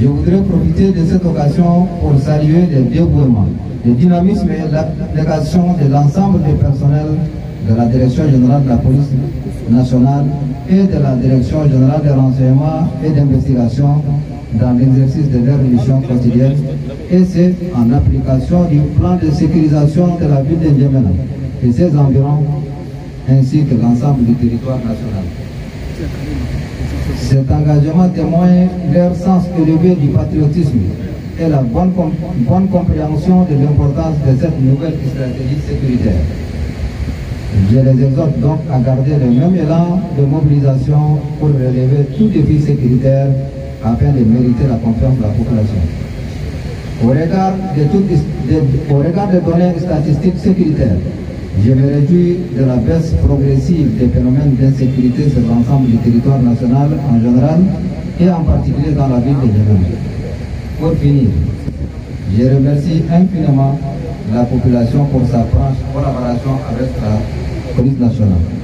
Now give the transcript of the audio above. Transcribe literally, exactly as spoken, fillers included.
Je voudrais profiter de cette occasion pour saluer le dévouement, le dynamisme et l'abnégation de l'ensemble du personnel de la Direction générale de la police nationale et de la Direction générale des renseignements et d'investigation dans l'exercice de leurs missions quotidiennes, et c'est en application du plan de sécurisation de la ville de N'Djamena et ses environs, ainsi que l'ensemble du territoire national. Cet engagement témoigne leur sens élevé du patriotisme et la bonne, com bonne compréhension de l'importance de cette nouvelle stratégie sécuritaire. Je les exhorte donc à garder le même élan de mobilisation pour relever tout défi sécuritaire afin de mériter la confiance de la population. Au regard de, toutes, de, au regard des données statistiques sécuritaires, je me réjouis de la baisse progressive des phénomènes d'insécurité sur l'ensemble du territoire national en général et en particulier dans la ville de N'Djamena. Pour finir, je remercie infiniment la population pour sa franche collaboration avec la police nationale.